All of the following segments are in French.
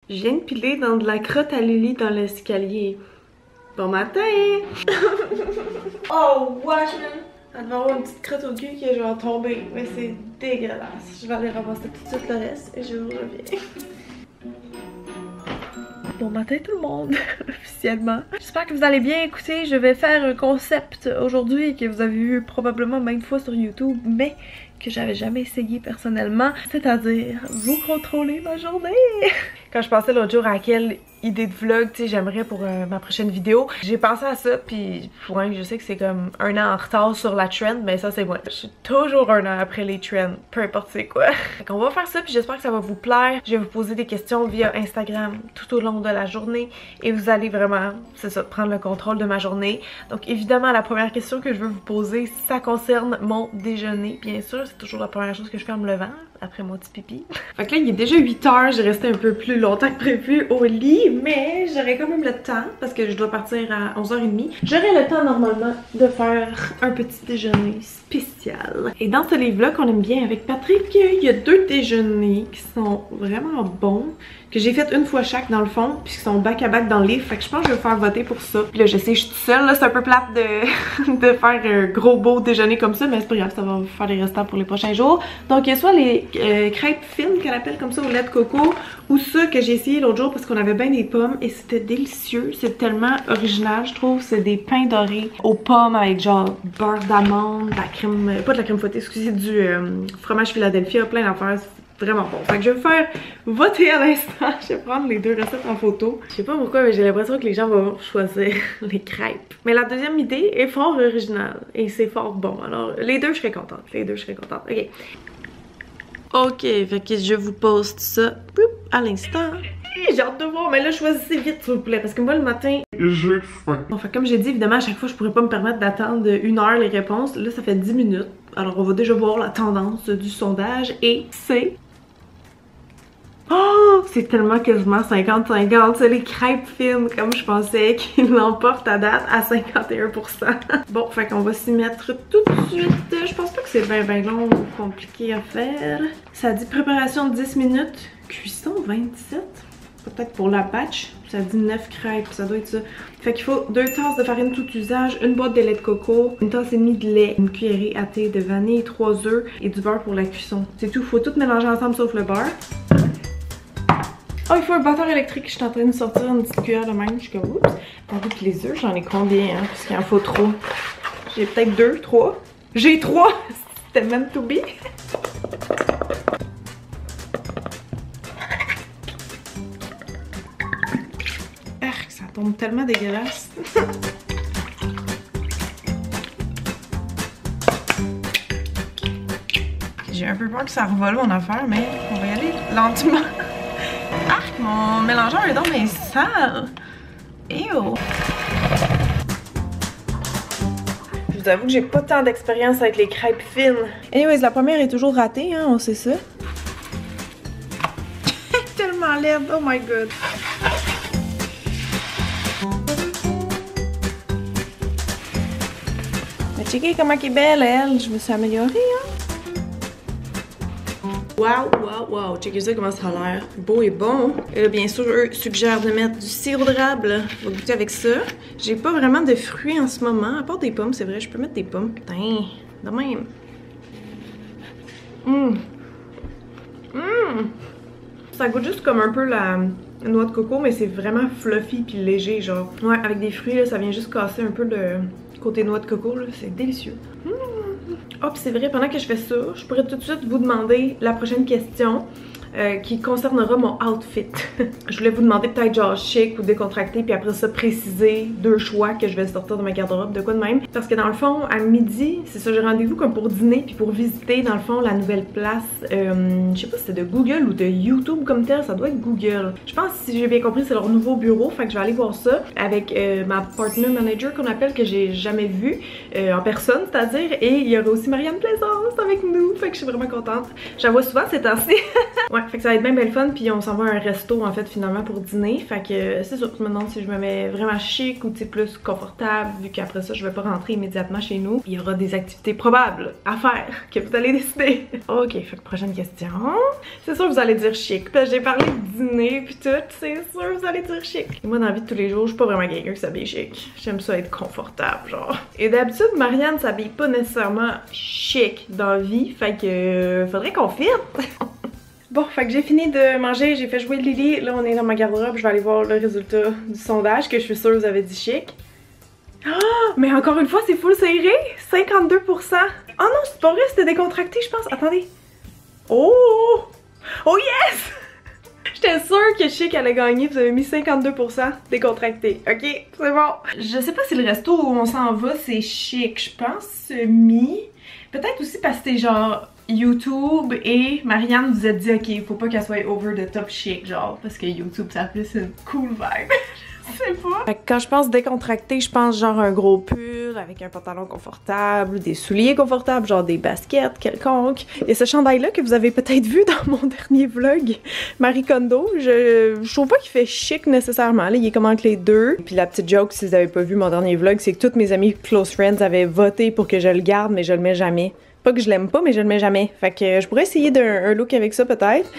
Je viens de piler dans de la crotte à Lily dans l'escalier. Bon matin! Oh, wesh, man! Elle devait avoir une petite crotte au cul qui est genre tombée. Mais c'est dégueulasse. Je vais aller ramasser tout de suite le reste et je vous reviens. Bon matin tout le monde, officiellement. J'espère que vous allez bien. Écoutez, je vais faire un concept aujourd'hui que vous avez vu probablement maintes fois sur YouTube, mais que j'avais jamais essayé personnellement, c'est-à-dire vous contrôler ma journée. Quand je pensais l'autre jour à quelle idée de vlog, tu sais, j'aimerais pour ma prochaine vidéo, j'ai pensé à ça, puis ouais, je sais que c'est comme un an en retard sur la trend, mais ça c'est moi. Je suis toujours un an après les trends, peu importe c'est quoi. Donc on va faire ça, puis j'espère que ça va vous plaire. Je vais vous poser des questions via Instagram tout au long de la journée, et vous allez vraiment, c'est ça, prendre le contrôle de ma journée. Donc évidemment, la première question que je veux vous poser, ça concerne mon déjeuner, bien sûr. C'est toujours la première chose que je fais en me levant, après mon petit pipi. Fait que là, il est déjà 8 h, j'ai resté un peu plus longtemps que prévu au lit, mais j'aurai quand même le temps, parce que je dois partir à 11h30. J'aurai le temps normalement de faire un petit déjeuner spécial. Et dans ce livre-là qu'on aime bien avec Patrick, il y a 2 déjeuners qui sont vraiment bons, que j'ai fait une fois chaque dans le fond, puis qui sont back-à-back dans le livre. Fait que je pense que je vais faire voter pour ça. Puis là, je sais, je suis toute seule, là, c'est un peu plate de faire un gros beau déjeuner comme ça, mais c'est pas grave, ça va vous faire des restants pour les prochains jours. Donc, il y a soit les crêpes fines qu'elle appelle comme ça au lait de coco, ou ça que j'ai essayé l'autre jour parce qu'on avait bien des pommes et c'était délicieux. C'est tellement original, je trouve. C'est des pains dorés aux pommes avec genre beurre d'amande, de la crème, pas de la crème fouettée, excusez, du fromage Philadelphia, plein d'affaires. Vraiment bon. Fait que je vais faire voter à l'instant. Je vais prendre les 2 recettes en photo. Je sais pas pourquoi, mais j'ai l'impression que les gens vont choisir les crêpes. Mais la deuxième idée est fort originale et c'est fort bon. Alors, les 2, je serais contente. Les 2, je serais contente. Ok. Ok, fait que je vous poste ça à l'instant. J'ai hâte de voir, mais là, choisissez vite, s'il vous plaît, parce que moi, le matin, j'ai faim. Bon, fait comme j'ai dit, évidemment, à chaque fois, je pourrais pas me permettre d'attendre 1 heure les réponses. Là, ça fait 10 minutes. Alors, on va déjà voir la tendance du sondage et c'est... Oh! C'est tellement quasiment 50-50. C'est les crêpes fines, comme je pensais, qui l'emportent à date à 51%. Bon, fait qu'on va s'y mettre tout de suite. Je pense pas que c'est bien long ou compliqué à faire. Ça dit préparation 10 minutes, cuisson 27. Peut-être pour la batch, ça dit 9 crêpes, ça doit être ça. Fait qu'il faut 2 tasses de farine tout usage, une boîte de lait de coco, une tasse et demie de lait, une cuillerée à thé de vanille, 3 œufs et du beurre pour la cuisson. C'est tout, faut tout mélanger ensemble sauf le beurre. Oh, il faut un batteur électrique, je suis en train de sortir une petite cuillère de même, je suis comme oups. Avec les œufs, j'en ai combien, hein, parce qu'il en faut trop. J'ai peut-être 2, 3. J'ai 3! C'était meant to be. Arc, ça tombe tellement dégueulasse. J'ai un peu peur que ça revole mon affaire, mais on va y aller lentement. Arc, mon mélangeur est donc mais sale. Ew. Je vous avoue que j'ai pas tant d'expérience avec les crêpes fines. Anyways, la première est toujours ratée, hein, on sait ça. Tellement laide, oh my god. Mais checkez comment elle est belle, elle. Je me suis améliorée, hein. Wow, checkez ça comment ça a l'air. Beau et bon. Bien sûr, eux suggèrent de mettre du sirop d'érable. On va goûter avec ça. J'ai pas vraiment de fruits en ce moment, à part des pommes, c'est vrai, je peux mettre des pommes. Putain, de même. Ça goûte juste comme un peu la noix de coco, mais c'est vraiment fluffy puis léger, genre. Ouais, avec des fruits, là, ça vient juste casser un peu le côté noix de coco, là. C'est délicieux. Oh, puis c'est vrai, pendant que je fais ça, je pourrais tout de suite vous demander la prochaine question qui concernera mon outfit. Je voulais vous demander peut-être genre chic ou décontracté, puis après ça préciser 2 choix que je vais sortir de ma garde-robe, de quoi de même. Parce que dans le fond, à midi, c'est ça, j'ai rendez-vous comme pour dîner, puis pour visiter dans le fond la nouvelle place, je sais pas si c'est de Google ou de YouTube comme tel, ça doit être Google. Je pense, si j'ai bien compris, c'est leur nouveau bureau, fait que je vais aller voir ça avec ma partner manager qu'on appelle, que j'ai jamais vu en personne, c'est-à-dire, et il y aura aussi Marianne Plaisance avec nous, fait que je suis vraiment contente. Je la vois souvent ces temps-ci. Ouais, Ouais, fait que ça va être bien belle fun, puis on s'en va à un resto en fait finalement pour dîner. Fait que c'est ça, je me demande si je me mets vraiment chic ou plus confortable, vu qu'après ça je vais pas rentrer immédiatement chez nous. Il y aura des activités probables à faire que vous allez décider. Ok, fait que prochaine question. C'est sûr vous allez dire chic. Puis j'ai parlé de dîner puis tout, c'est sûr vous allez dire chic. Et moi dans la vie de tous les jours, je suis pas vraiment quelqu'un qui s'habille chic. J'aime ça être confortable, genre. Et d'habitude, Marianne s'habille pas nécessairement chic dans la vie, fait que faudrait qu'on fitte. Bon, fait que j'ai fini de manger, j'ai fait jouer Lily. Là, on est dans ma garde-robe. Je vais aller voir le résultat du sondage que je suis sûre vous avez dit chic. Oh, mais encore une fois, c'est full serré. 52%. Oh non, c'est pas vrai, c'était décontracté, je pense. Attendez. Oh! Oh yes! J'étais sûre que Chic allait gagner. Vous avez mis 52% décontracté. Ok, c'est bon. Je sais pas si le resto où on s'en va, c'est chic. Je pense semi. Peut-être aussi parce que c'est genre YouTube et Marianne vous a dit ok, faut pas qu'elle soit over the top chic, genre, parce que YouTube ça a plus une cool vibe. Je sais pas. Fait que quand je pense décontracté, je pense genre un gros pull avec un pantalon confortable, des souliers confortables, genre des baskets quelconques. Et ce chandail-là que vous avez peut-être vu dans mon dernier vlog, Marie Kondo, je trouve pas qu'il fait chic nécessairement. Là, il est comme entre les deux. Puis la petite joke, si vous avez pas vu mon dernier vlog, c'est que toutes mes amies close friends avaient voté pour que je le garde, mais je le mets jamais. Pas que je l'aime pas, mais je le mets jamais. Fait que je pourrais essayer d'un look avec ça peut-être.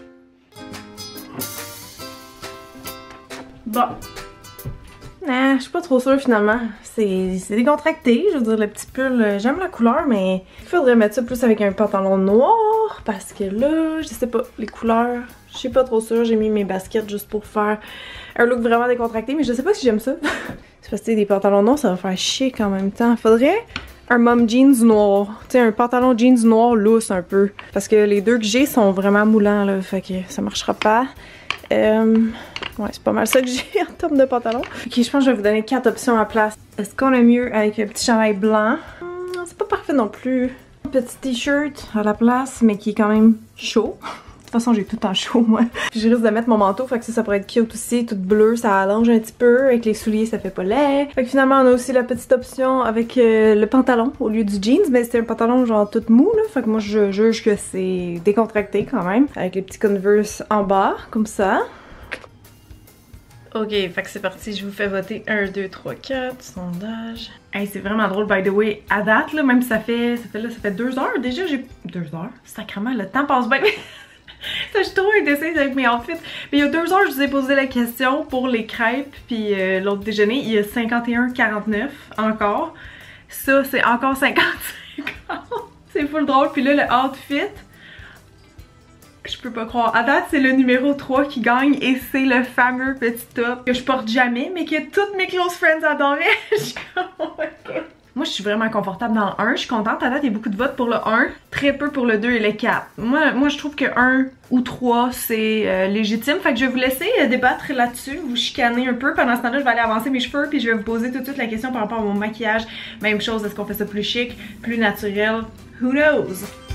Bon. Ah, je suis pas trop sûre finalement. C'est décontracté, je veux dire le petit pull, j'aime la couleur, mais il faudrait mettre ça plus avec un pantalon noir parce que là, je sais pas, les couleurs, je suis pas trop sûre. J'ai mis mes baskets juste pour faire un look vraiment décontracté, mais je sais pas si j'aime ça. C'est parce que des pantalons noirs, ça va faire chic en même temps. Faudrait un mom jeans noir, tu sais, un pantalon jeans noir loose un peu. Parce que les deux que j'ai sont vraiment moulants là, fait que ça marchera pas. Ouais, c'est pas mal ça que j'ai en termes de pantalon. Ok, je pense que je vais vous donner 4 options à place. Est-ce qu'on a mieux avec un petit chandail blanc? C'est pas parfait non plus. Un petit t-shirt à la place, mais qui est quand même chaud. De toute façon, j'ai tout le temps chaud, moi. Puis je risque de mettre mon manteau, fait que ça pourrait être cute aussi. Tout bleu, ça allonge un petit peu. Avec les souliers, ça fait pas laid. Fait que finalement, on a aussi la petite option avec le pantalon au lieu du jeans. Mais c'était un pantalon genre tout mou, là. Fait que moi, je juge que c'est décontracté quand même. Avec les petits Converse en bas, comme ça. Ok, fait que c'est parti, je vous fais voter 1, 2, 3, 4, sondage. Hey, c'est vraiment drôle, by the way, à date, là, même si ça fait 2 heures déjà, j'ai... 2 heures? Sacrément, le temps passe bien. Ça, je suis trop indécise avec mes outfits. Mais il y a 2 heures, je vous ai posé la question pour les crêpes puis l'autre déjeuner. Il y a 51,49 encore. Ça, c'est encore 55. C'est full drôle. Puis là, le outfit, je peux pas croire. À date, c'est le numéro 3 qui gagne et c'est le fameux petit top que je porte jamais, mais que toutes mes close friends adoraient. Je suis comme, oh my god. Moi, je suis vraiment confortable dans le 1. Je suis contente. À date, il y a beaucoup de votes pour le 1. Très peu pour le 2 et le 4. Moi je trouve que 1 ou 3, c'est légitime. Fait que je vais vous laisser débattre là-dessus, vous chicaner un peu. Pendant ce temps-là, je vais aller avancer mes cheveux puis je vais vous poser tout de suite la question par rapport à mon maquillage. Même chose, est-ce qu'on fait ça plus chic, plus naturel? Who knows?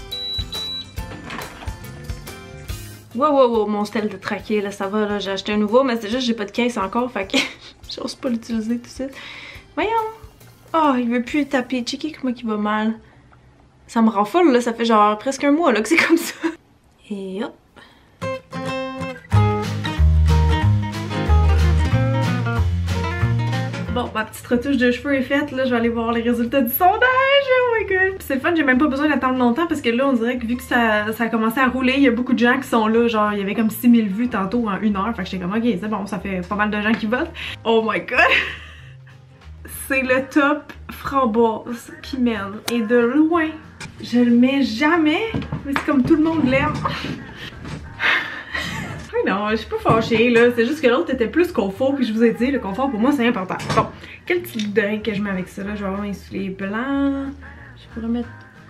Wow, mon style de traqué, là, ça va, là, j'ai acheté un nouveau, mais c'est juste j'ai pas de caisse encore, fait que j'ose pas l'utiliser tout de suite. Voyons! Oh, il veut plus taper. Checker comment il va mal. Ça me rend folle, là. Ça fait genre presque un mois, là, que c'est comme ça. Et hop. Bon, ma petite retouche de cheveux est faite. Là, je vais aller voir les résultats du sondage. Oh my god. C'est le fun, j'ai même pas besoin d'attendre longtemps parce que là, on dirait que vu que ça a commencé à rouler, il y a beaucoup de gens qui sont là. Genre, il y avait comme 6000 vues tantôt en 1 heure. Fait que j'étais comme, ok, c'est bon, ça fait pas mal de gens qui votent. Oh my god. C'est le top framboise qui mène. Et de loin, je le mets jamais, mais c'est comme tout le monde l'aime. Non, je suis pas fâchée là, c'est juste que l'autre était plus confort, puis je vous ai dit, le confort pour moi c'est important. Bon, quel petit d'oreille que je mets avec ça là? Je vais avoir mes souliers blancs. Je pourrais mettre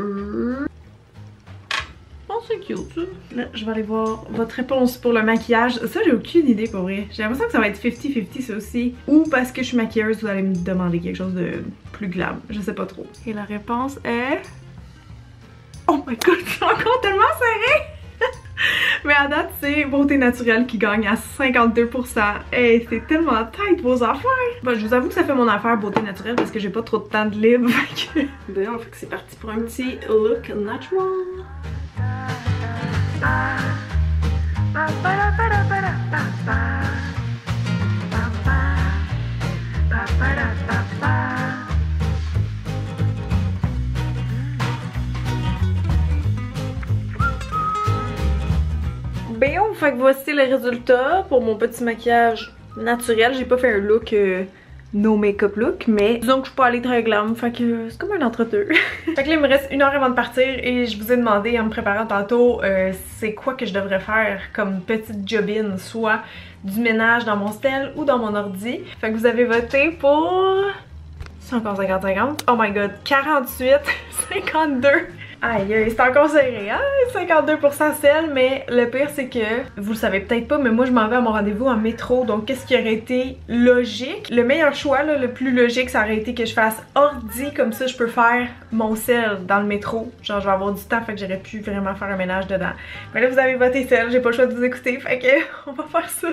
oh, c'est cute ça. Là, je vais aller voir votre réponse pour le maquillage. Ça, j'ai aucune idée pour vrai. J'ai l'impression que ça va être 50-50 ça aussi. Ou parce que je suis maquilleuse, vous allez me demander quelque chose de plus glam. Je sais pas trop. Et la réponse est... Oh my god, c'est encore tellement serré! Mais à date, c'est Beauté Naturelle qui gagne à 52%. Hey, c'est tellement tight vos affaires! Bon, je vous avoue que ça fait mon affaire Beauté Naturelle parce que j'ai pas trop de temps de libre. D'ailleurs, fait que c'est parti pour un petit look natural. Bon, fait que voici le résultat pour mon petit maquillage naturel. J'ai pas fait un look no make-up look, mais disons que je suis pas allée très glam, fait que c'est comme un entre-deux. Fait que là il me reste 1 heure avant de partir et je vous ai demandé en me préparant tantôt c'est quoi que je devrais faire comme petite jobine, soit du ménage dans mon stel ou dans mon ordi. Fait que vous avez voté pour... C'est encore 50-50. Oh my god, 48, 52. Aïe, c'est encore serré, hein? 52% sel, mais le pire c'est que, vous le savez peut-être pas, mais moi je m'en vais à mon rendez-vous en métro, donc qu'est-ce qui aurait été logique? Le meilleur choix, là, le plus logique, ça aurait été que je fasse ordi, comme ça je peux faire mon sel dans le métro. Genre je vais avoir du temps, fait que j'aurais pu vraiment faire un ménage dedans. Mais là vous avez voté sel, j'ai pas le choix de vous écouter, fait que on va faire ça.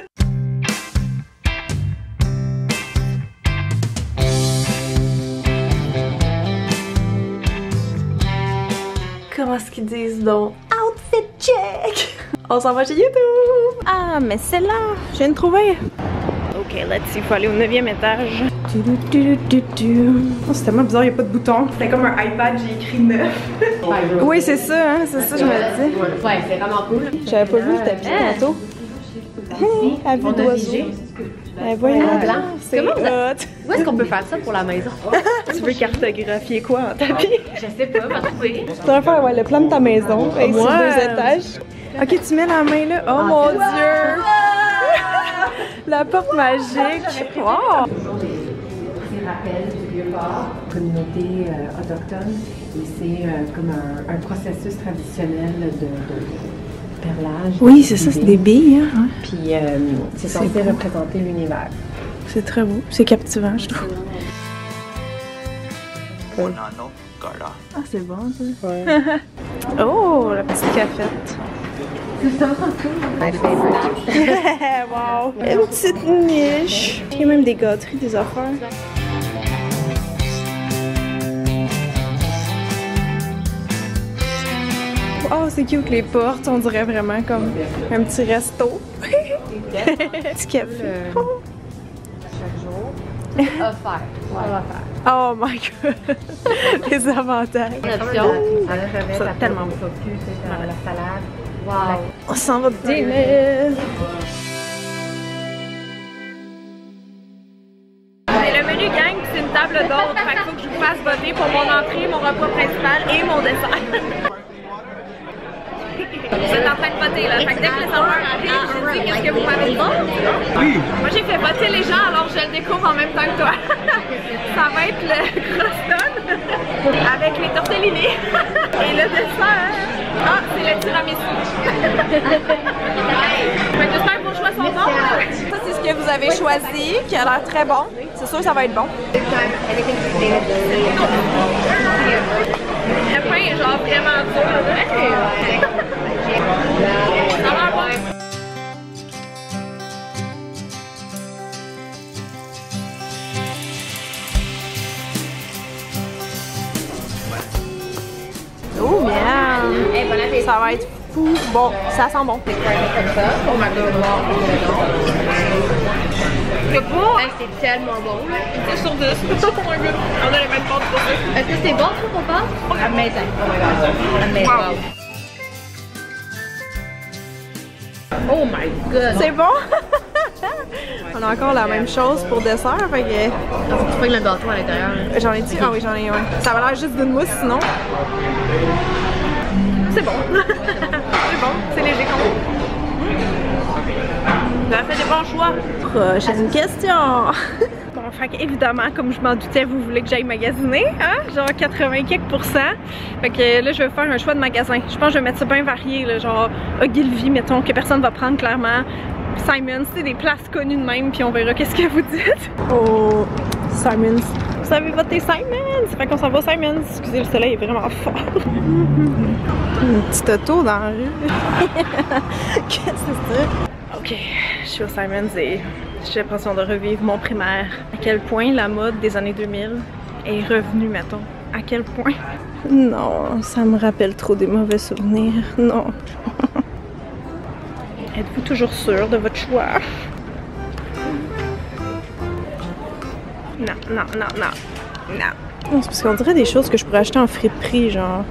Comment est-ce qu'ils disent donc? Outfit check! On s'en va chez YouTube! Ah, mais c'est là! Je viens de trouver! Ok, let's see, il faut aller au 9e étage. Oh, c'est tellement bizarre, il n'y a pas de bouton. C'était comme un iPad, j'ai écrit 9. Oui, c'est ça, hein, c'est ça, je me dis. Ouais, c'est vraiment cool. J'avais pas vu le tapis tantôt. À vue d'oiseau. Voyons, c'est hot. Où est-ce qu'on peut faire ça pour la maison? Tu veux cartographier quoi en tapis? Je sais pas, va trouver. Tu devrais faire le plan de ta maison, avec sur 2 étages. Ok, tu mets la main là. Oh mon dieu! La porte magique! Wow! C'est rappel du Vieux-Port, communauté autochtone, et c'est comme un processus traditionnel de perlage. Oui, c'est ça, c'est des billes. Hein? Puis c'est censé représenter l'univers. C'est très beau, c'est captivant, je trouve. Ah, c'est bon ça. Ouais. Oh, la petite cafette. Wow! Une petite niche. Il y a même des gâteries, des affaires. Oh, c'est cute les portes, on dirait vraiment comme un petit resto. Petit café. Chaque jour. Offert. Oh my god! Les avantages. C'est tellement focus sur la salade. Wow. On s'en va dîner. Le menu gang, c'est une table d'hôte. Fait qu'il faut que je vous fasse voter pour mon entrée, mon repas principal et mon dessert. Vous êtes en train de voter là. Fait que dès que les serveurs arrivent, je dis qu'est-ce que vous m'avez dit. Oui. Moi j'ai fait voter les gens alors je le découvre en même temps que toi. Ça va être le croston avec les tortellini et le dessert. Ah, c'est le tiramisu. Fait que j'espère que vos choix sont bons. Ça c'est ce que vous avez choisi, qui a l'air très bon. C'est sûr que ça va être bon. Le pain est genre vraiment dur. Ça a l'air bon. Oh bien! Ça va être fou. Bon, ça sent bon. C'est bon! C'est tellement bon. 10 sur 10. Oh my god. On a les mêmes portes pour ça. Est-ce que c'est bon, trop qu'on passe? Amazing. Wow. Oh my god! C'est bon? On a encore la même chose pour dessert, fait que... Tu pognes le gâteau à l'intérieur. J'en ai dit? Ah oui, j'en ai un. Ça va l'air juste d'une mousse sinon. C'est bon. C'est bon, c'est léger quand même. Vous avez fait des bons choix. Prochaine question. Bon, fait qu'évidemment, comme je m'en doutais, vous voulez que j'aille magasiner, hein? Genre 80 quelques %. Fait que là, je vais faire un choix de magasin. Je pense que je vais mettre ça bien varié, là, genre Ogilvy, mettons, que personne va prendre clairement. Simons, c'est des places connues de même, puis on verra qu'est-ce que vous dites. Oh, Simons. Vous avez voté Simons! Fait qu'on s'en va Simons. Excusez, le soleil est vraiment fort. Une petite auto dans la rue. Qu'est-ce que c'est ça? Ok, je suis au Simons et j'ai l'impression de revivre mon primaire. À quel point la mode des années 2000 est revenue, mettons. À quel point? Non, ça me rappelle trop des mauvais souvenirs. Non. Êtes-vous toujours sûr de votre choix? Non, non, non, non. Non. C'est parce qu'on dirait des choses que je pourrais acheter en friperie, genre.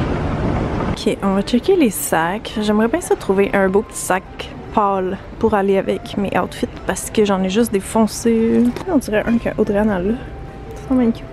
Ok, on va checker les sacs. J'aimerais bien ça trouver un beau petit sac pâle pour aller avec mes outfits parce que j'en ai juste des foncés. On dirait un qu'Audrey-Anne a là. C'est vraiment cute.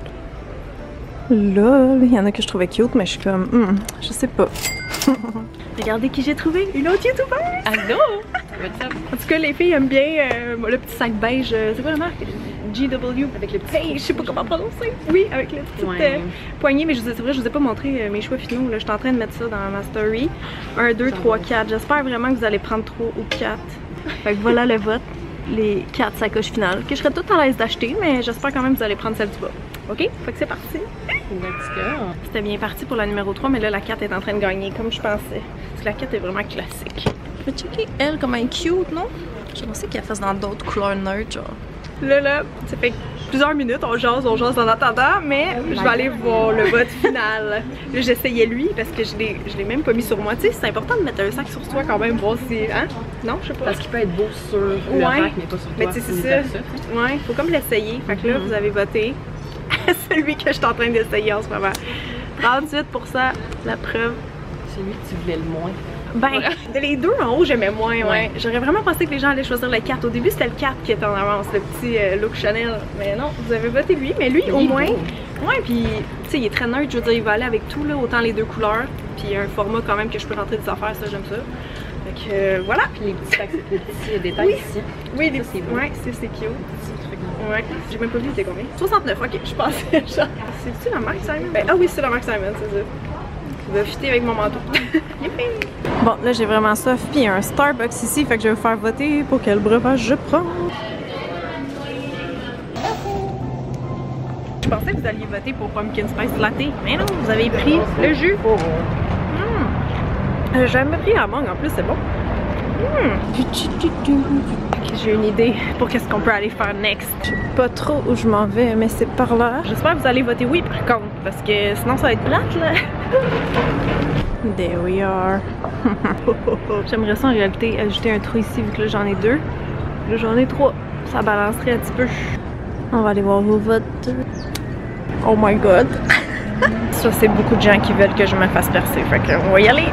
Là, il y en a que je trouvais cute, mais je suis comme, je sais pas. Regardez qui j'ai trouvé, une autre youtubeuse! Allô? En tout cas, les filles aiment bien le petit sac beige. C'est quoi la marque? GW. Avec le petit. Hey, je sais pas comment prononcer. Oui, avec le petit poignée, mais c'est vrai, je vous ai pas montré mes choix finaux. Je suis en train de mettre ça dans ma story. 1, 2, 3, 4. J'espère vraiment que vous allez prendre 3 ou 4. Fait que voilà le vote. Les 4 sacoches finales. Que je serais toute à l'aise d'acheter, mais j'espère quand même que vous allez prendre celle du bas. Ok? Fait que c'est parti. Let's go. C'était bien parti pour la numéro 3, mais là la 4 est en train de gagner comme je pensais. Parce que la 4 est vraiment classique. Je vais checker elle comme elle est cute, non? Je pensais qu'elle fasse dans d'autres couleurs neutres, genre. Là, ça fait plusieurs minutes, on jase en attendant, mais je vais aller voir le vote final. Là, j'essayais lui parce que je l'ai même pas mis sur moi. Tu sais, c'est important de mettre un sac sur soi quand même, voir si. Hein? Non, je sais pas. Parce qu'il peut être beau sur le rack, mais pas sur toi. Mais tu sais, c'est ça. Ouais, faut comme l'essayer. Fait que là, vous avez voté. Celui que je suis en train d'essayer en ce moment. 38%, la preuve. C'est lui que tu voulais le moins. Ben, les deux en haut, j'aimais moins, ouais. J'aurais vraiment pensé que les gens allaient choisir le 4. Au début, c'était le 4 qui était en avance, le petit look Chanel. Mais non, vous avez voté lui, mais lui, au moins. Ouais, puis, tu sais, il est très neutre. Je veux dire, il va aller avec tout, là, autant les deux couleurs. Puis, un format quand même que je peux rentrer des affaires, ça, j'aime ça. Fait que, voilà. Puis, les petits détails ici. Oui, les petits. Ouais, c'est cute. Ouais, j'ai même pas vu, c'était combien? 69, ok, je pensais, genre. C'est-tu la marque Simon? Ben, ah oui, c'est la marque Simon, c'est ça. Ça va fitter avec mon manteau. Bon, là j'ai vraiment soif, puis il y a un Starbucks ici, fait que je vais vous faire voter pour quel breuvage je prends. Je pensais que vous alliez voter pour Pumpkin Spice Latte, mais non, vous avez pris le jus. J'ai jamais pris la mangue, en plus c'est bon. J'ai une idée pour qu'est-ce qu'on peut aller faire next. Je sais pas trop où je m'en vais, mais c'est par là. J'espère que vous allez voter oui par contre, parce que sinon ça va être plate là. There we are. J'aimerais ça en réalité ajouter un trou ici vu que là j'en ai 2. Là j'en ai 3. Ça balancerait un petit peu. On va aller voir vos votes. Oh my god. Ça c'est beaucoup de gens qui veulent que je me fasse percer, fait qu'on va y aller.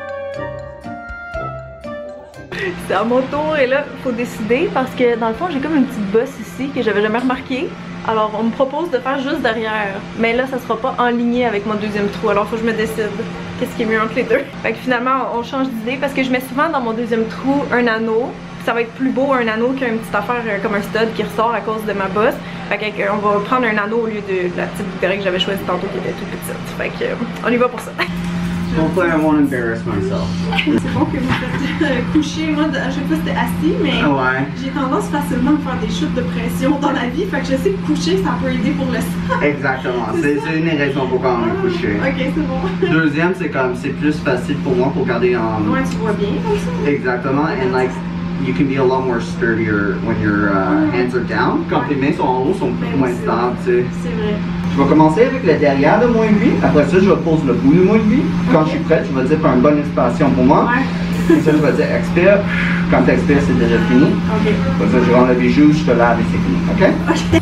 C'est à mon tour et là, il faut décider parce que dans le fond, j'ai comme une petite bosse ici que j'avais jamais remarqué. Alors, on me propose de faire juste derrière. Mais là, ça sera pas en ligne avec mon deuxième trou. Alors, faut que je me décide qu'est-ce qui est mieux entre les deux. Fait que finalement, on change d'idée parce que je mets souvent dans mon deuxième trou un anneau. Ça va être plus beau un anneau qu'une petite affaire comme un stud qui ressort à cause de ma bosse. Fait que on va prendre un anneau au lieu de la petite bouteille que j'avais choisie tantôt qui était toute petite. Fait que on y va pour ça. Hopefully I won't embarrass myself. C'est bon que vous faites coucher. Moi, à chaque fois c'était assis, mais j'ai tendance facilement à faire des chutes de pression dans la vie. Fait que je sais que coucher, ça peut aider pour le sang. Exactement. C'est une des raisons pourquoi on est couché. Ok, c'est bon. Deuxième, c'est comme c'est plus facile pour moi pour garder en. Ouais, tu vois bien comme ça. Exactement. And like you can be a lot more sturdier when your hands are down. Quand tes mains sont en haut, sont moins stables, tu sais. C'est vrai. Je vais commencer avec le derrière de mon aiguille. Après ça, je vais poser le bout de mon aiguille. Quand je suis prête, je vais dire faire une bonne expiration pour moi. Puis ça, je vais dire expire. Quand tu expires, c'est déjà fini. Ok. Après ça, je renlève les joues, je te lave et c'est fini. Ok? Ok.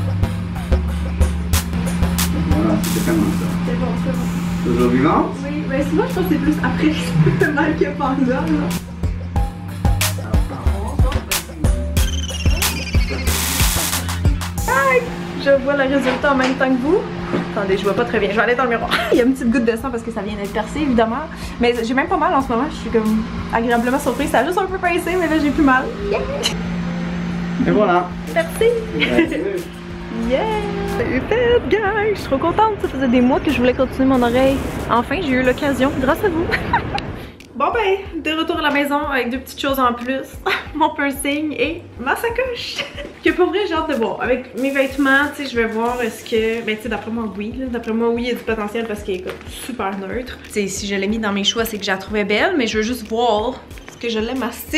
Voilà, c'était comment ça? C'est bon, c'est bon. Toujours vivante? Oui, mais souvent, je pense que c'est plus après le mal que pendant, là. Je vois le résultat en même temps que vous. Attendez, je vois pas très bien. Je vais aller dans le miroir. Il y a une petite goutte de sang parce que ça vient d'être percé, évidemment. Mais j'ai même pas mal en ce moment. Je suis comme agréablement surprise. Ça a juste un peu pincé, mais là j'ai plus mal. Yeah! Et voilà. Merci! Yeah! C'est fait, guys! Je suis trop contente. Ça faisait des mois que je voulais continuer mon oreille. Enfin, j'ai eu l'occasion grâce à vous. Bon ben, de retour à la maison avec deux petites choses en plus. Mon piercing et ma sacoche. Que pour vrai, j'ai hâte de voir. Avec mes vêtements, tu sais, je vais voir est-ce que... Ben tu sais, d'après moi, oui. D'après moi, oui, il y a du potentiel parce qu'elle est super neutre. Tu sais, si je l'ai mis dans mes choix, c'est que je la trouvais belle, mais je veux juste voir est-ce que je l'aime assez.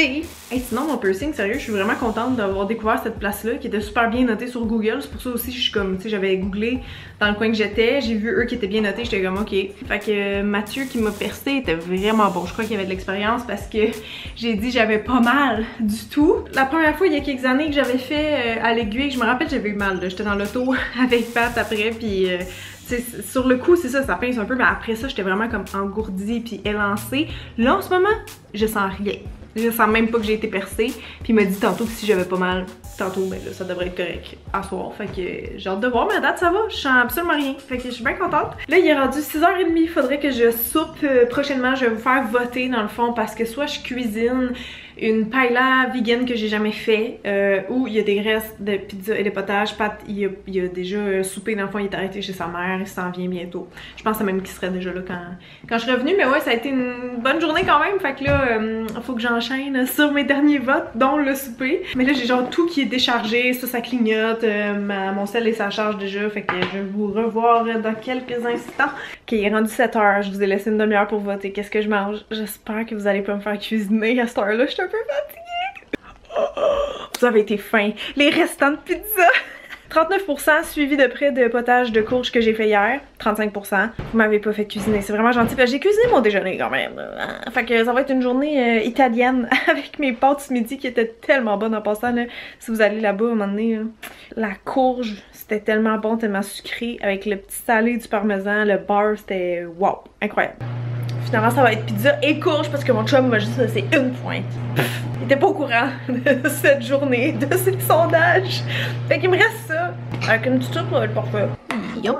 Hey, sinon, mon piercing, sérieux, je suis vraiment contente d'avoir découvert cette place-là qui était super bien notée sur Google. C'est pour ça aussi, je suis comme, tu sais, j'avais googlé dans le coin que j'étais, j'ai vu eux qui étaient bien notés, j'étais comme ok. Fait que Mathieu qui m'a percé était vraiment bon. Je crois qu'il y avait de l'expérience parce que j'ai dit j'avais pas mal du tout. La première fois, il y a quelques années que j'avais fait à l'aiguille, je me rappelle, j'avais eu mal. J'étais dans l'auto avec Pat après, puis sur le coup, c'est ça, ça pince un peu, mais après ça, j'étais vraiment comme engourdie puis élancée. Là, en ce moment, je sens rien. Je sens même pas que j'ai été percée. Puis il m'a dit tantôt que si j'avais pas mal, tantôt, ben là, ça devrait être correct à soir. Fait que j'ai hâte de voir, mais à date, ça va. Je sens absolument rien. Fait que je suis bien contente. Là, il est rendu 6h30. Il faudrait que je soupe prochainement. Je vais vous faire voter, dans le fond, parce que soit je cuisine une paella vegan que j'ai jamais fait, où il y a des restes de pizza et de potage. Pat, il a déjà soupé, dans le fond, il est arrêté chez sa mère, il s'en vient bientôt. Je pense même qu'il serait déjà là quand je suis revenue, mais ouais, ça a été une bonne journée quand même, fait que là, faut que j'enchaîne sur mes derniers votes, dont le souper. Mais là, j'ai genre tout qui est déchargé, ça clignote, mon sel est sa charge déjà, fait que je vais vous revoir dans quelques instants. Ok, il est rendu 7h, je vous ai laissé une demi-heure pour voter. Qu'est-ce que je mange? J'espère que vous allez pas me faire cuisiner à cette heure-là, je suis un peu fatiguée. Vous avez été fins. Les restants de pizza. 39% suivi de près de potage de courge que j'ai fait hier. 35%. Vous m'avez pas fait cuisiner. C'est vraiment gentil. J'ai cuisiné mon déjeuner quand même. Fait que ça va être une journée italienne avec mes pâtes ce midi qui étaient tellement bonnes en passant. Là. Si vous allez là-bas à un moment donné, là. La courge, c'était tellement bon, tellement sucré. Avec le petit salé du parmesan, le beurre, c'était wow, incroyable. Finalement, ça va être pizza et courge parce que mon chum m'a juste laissé une pointe. Il était pas au courant de cette journée, de ces sondages. Fait qu'il me reste ça. Avec une petite soupe, ça va être parfait. Yo!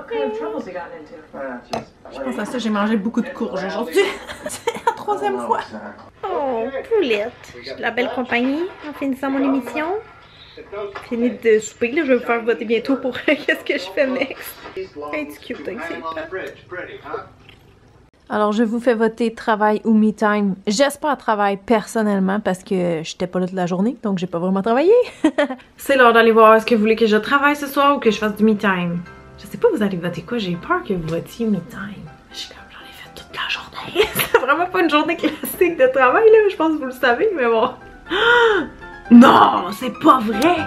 Je pense à ça, j'ai mangé beaucoup de courge aujourd'hui. C'est la 3e fois. Oh, poulette. J'ai de la belle compagnie en finissant mon émission. Fini de souper, là, je vais vous faire voter bientôt pour qu'est-ce que je fais next. Hey, c'est cute, hein, alors, je vous fais voter travail ou me time. J'espère travail personnellement parce que j'étais pas là toute la journée, donc j'ai pas vraiment travaillé. C'est l'heure d'aller voir est-ce que vous voulez que je travaille ce soir ou que je fasse du me time. Je sais pas, vous allez voter quoi? J'ai peur que vous votiez me time. Je suis comme, j'en ai fait toute la journée. C'est vraiment pas une journée classique de travail, là. Je pense que vous le savez, mais bon. Non, c'est pas vrai!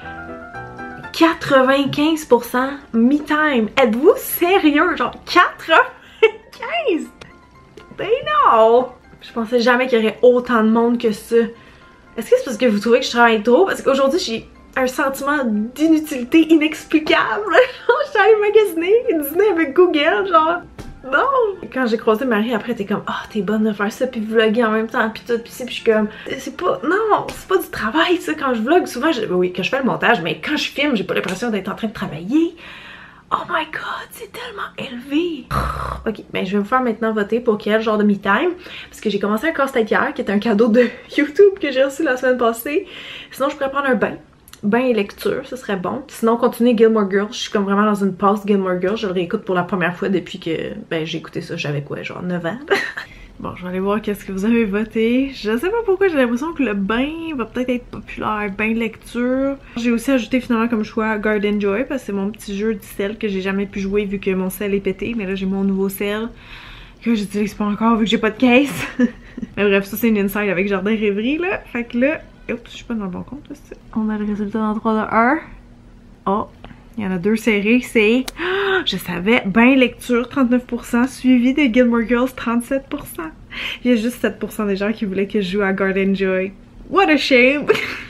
95% me time. Êtes-vous sérieux? Genre 95? Ben non! Je pensais jamais qu'il y aurait autant de monde que ça. Est-ce que c'est parce que vous trouvez que je travaille trop? Parce qu'aujourd'hui, j'ai un sentiment d'inutilité inexplicable. Genre, je suis allée magasiner, dîner avec Google, genre... Non! Quand j'ai croisé Marie, après, t'es comme, ah, t'es bonne de faire ça, puis vlogger en même temps, puis tout, puis je suis comme, c'est pas, non, c'est pas du travail, ça, quand je vlog, souvent, oui, quand je fais le montage, mais quand je filme, j'ai pas l'impression d'être en train de travailler. Oh my god, c'est tellement élevé! Ok, ben je vais vous faire maintenant voter pour quel genre de me time, parce que j'ai commencé un casse-tête hier, qui est un cadeau de YouTube que j'ai reçu la semaine passée. Sinon, je pourrais prendre un bain. Bain et lecture, ce serait bon. Sinon, continuer Gilmore Girls. Je suis comme vraiment dans une pause Gilmore Girls. Je le réécoute pour la première fois depuis que j'ai écouté ça. J'avais quoi, genre 9 ans? Bon, je vais aller voir qu'est-ce que vous avez voté. Je sais pas pourquoi j'ai l'impression que le bain va peut-être être populaire. Bain lecture. J'ai aussi ajouté finalement comme choix Garden Joy parce que c'est mon petit jeu du sel que j'ai jamais pu jouer vu que mon sel est pété. Mais là, j'ai mon nouveau sel que j'utilise pas encore vu que j'ai pas de caisse. Mais bref, ça c'est une inside avec Jardin Rêverie là. Fait que là... Oups, je suis pas dans le bon compte. On a le résultat dans 3 de 1. Oh, il y en a 2 serrés. C'est, je savais, bain lecture 39%, suivi de Gilmore Girls 37%. Il y a juste 7% des gens qui voulaient que je joue à Garden Joy. What a shame!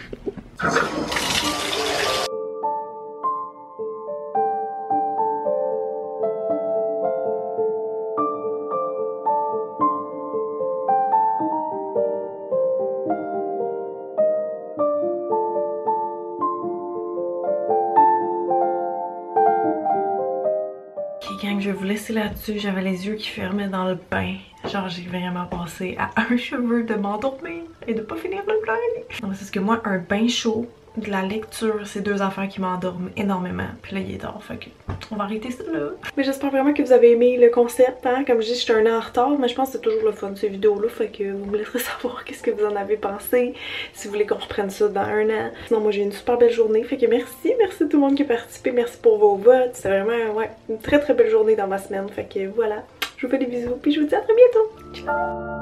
Gang, je vais vous laisser là-dessus. J'avais les yeux qui fermaient dans le bain. Genre, j'ai vraiment passé à un cheveu de m'endormir et de pas finir le vlog. Non, mais c'est parce que moi, un bain chaud, de la lecture, c'est 2 affaires qui m'endorment énormément. Puis là, il est tard, fait que on va arrêter ça là. Mais j'espère vraiment que vous avez aimé le concept, hein. Comme je dis, j'étais un an en retard, mais je pense que c'est toujours le fun ces vidéos-là. Fait que vous me laisserez savoir qu'est-ce que vous en avez pensé. Si vous voulez qu'on reprenne ça dans 1 an. Sinon, moi, j'ai une super belle journée. Fait que merci à tout le monde qui a participé. Merci pour vos votes. C'est vraiment, ouais, une très belle journée dans ma semaine. Fait que voilà. Je vous fais des bisous, puis je vous dis à très bientôt. Ciao!